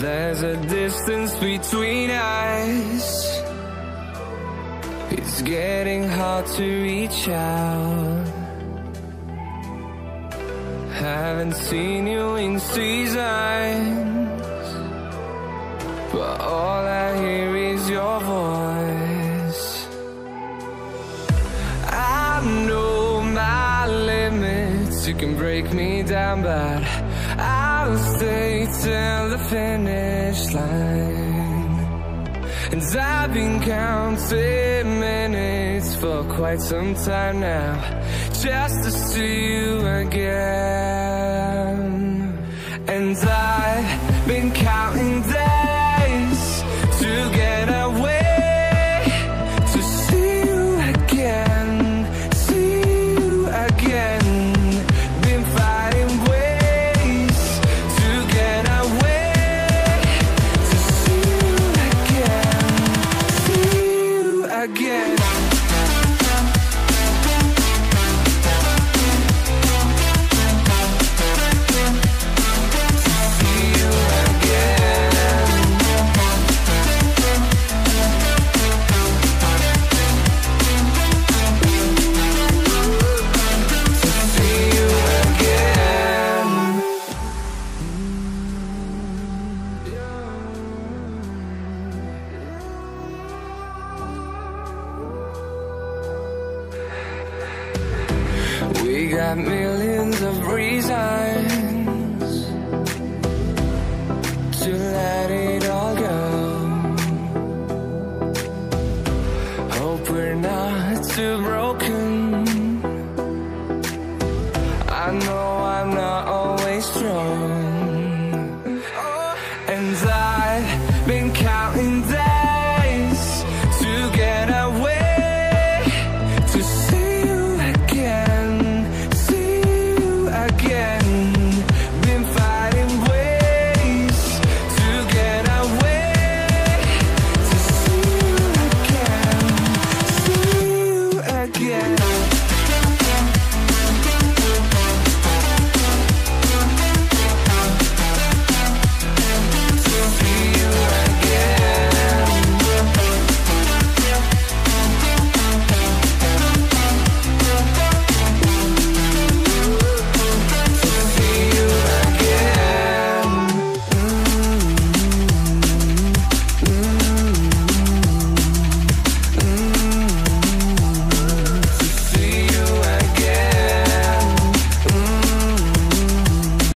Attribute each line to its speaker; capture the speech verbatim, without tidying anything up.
Speaker 1: there's a distance between us. It's getting hard to reach out. Haven't seen you in seasons, but all I hear is your voice. I know my limits, you can break me down, but I'll stay till the finish line. And I've been counting minutes for quite some time now, just to see you again. And I've been counting days to get away, to see you again, see you again. Been finding ways to get away, to see you again, see you again. We got millions of reasons to let it all go. Hope we're not too broken.